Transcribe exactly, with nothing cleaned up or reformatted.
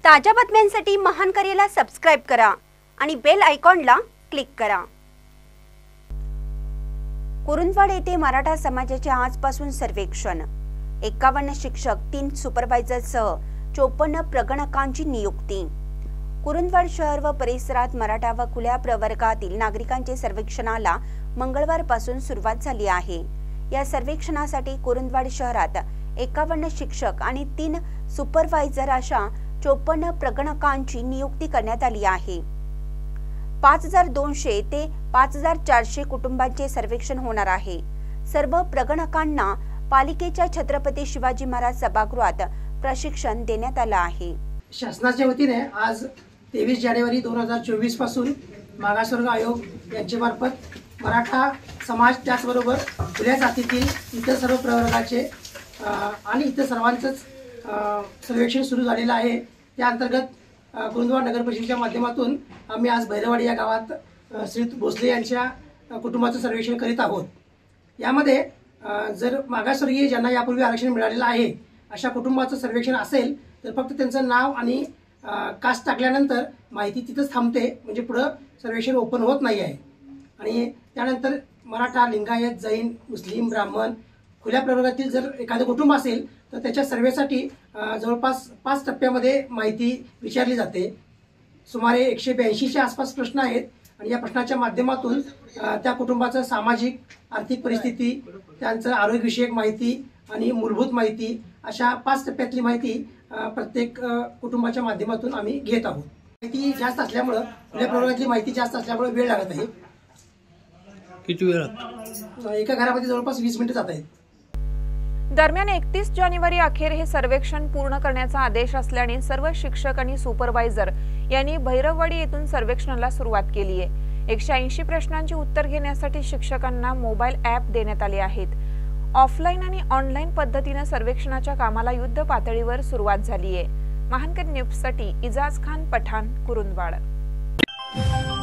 ताज्या बातम्यांसाठी महान करेला सबस्क्राइब करा आणि बेल आयकॉनला क्लिक करा। कुरुंदवाड येथे मराठा समाजाचे आजपासून सर्वेक्षण। एकावन्न शिक्षक, तीन सुपरवायझरसह चोपन्न प्रगणकांची नियुक्ती। कुरुंदवाड शहर व परिसरात मराठा व खुल्या प्रवर्गातील नागरिकांचे सर्वेक्षणाला मंगळवारपासून सुरुवात झाली आहे। या सर्वेक्षणासाठी कुरुंदवाड शहरात एकावन्न शिक्षक आणि तीन सुपरवायझर अशा चोपन्न प्रगणकांची नियुक्ती करण्यात आली आहे। पाच हजार दोनशे ते पाच हजार चारशे कुटुंबांचे सर्वेक्षण होणार आहे। सर्व प्रगणकांना पालिकेच्या छत्रपती शिवाजी महाराज सभागृहात प्रशिक्षण देण्यात आलं आहे। शासनाच्या वतीने आज तेवीस जानेवारी दोन हजार चोवीस पासून मागासवर्ग आयोग यांच्या मार्फत मराठा समाज त्याचबरोबर खुल्या जातीतील इतर सर्व प्रवर्गाचे आणि इतर सर्वांचंच सर्वेक्षण सुरू झालेलं आहे। त्या अंतर्गत कुरुंदवाड नगर परिषदेच्या माध्यमातून आम्ही आज भैरवाडी या गावात श्री भोसले यांच्या कुटुंबाचं सर्वेक्षण करीत आहोत। यामध्ये जर मागासवर्गीय ज्यांना यापूर्वी आरक्षण मिळालेलं आहे अशा कुटुंबाचं सर्वेक्षण असेल तर फक्त त्यांचं नाव आणि कास्ट टाकल्यानंतर माहिती तिथंच थांबते, म्हणजे पुढं सर्वेक्षण ओपन होत नाही आहे। आणि त्यानंतर मराठा, लिंगायत, जैन, मुस्लिम, ब्राह्मण खुल्या प्रवर्गातील जर एखादं कुटुंब असेल तर त्याच्या सर्वेसाठी जवळपास पाच टप्प्यामध्ये माहिती विचारली जाते। सुमारे एकशे ब्याऐंशीच्या आसपास प्रश्न आहेत आणि या प्रश्नाच्या माध्यमातून त्या कुटुंबाचं सामाजिक आर्थिक परिस्थिती, त्यांचं आरोग्यविषयक माहिती आणि मूलभूत माहिती अशा पाच टप्प्यातली माहिती प्रत्येक कुटुंबाच्या माध्यमातून आम्ही घेत आहोत। माहिती जास्त असल्यामुळे खुल्या प्रवर्गातली माहिती जास्त असल्यामुळे वेळ लागत आहे। किती वेळ लागतो? एका घरामध्ये जवळपास वीस मिनिटं जात आहेत। दरम्यान एकतीस जानेवारी अखेर हे सर्वेक्षण पूर्ण करण्याचा आदेश असल्याने सर्व शिक्षक आणि सुपरवायझर यांनी भैरववाडी येथून सर्वेक्षणाला सुरुवात केली आहे। एकशे ऐंशी प्रश्नांची उत्तर घेण्यासाठी शिक्षकांना मोबाईल ॲप देण्यात आले आहेत। ऑफलाईन आणि ऑनलाईन पद्धतीने सर्वेक्षणाच्या कामाला युद्ध पातळीवर सुरुवात झाली आहे। महानकर न्यूजसाठी इजाज खान पठाण, कुरुंदवाड।